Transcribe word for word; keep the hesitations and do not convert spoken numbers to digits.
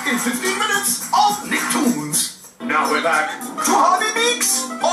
in fifteen minutes of Nicktoons. Now we're back to Harvey Meeks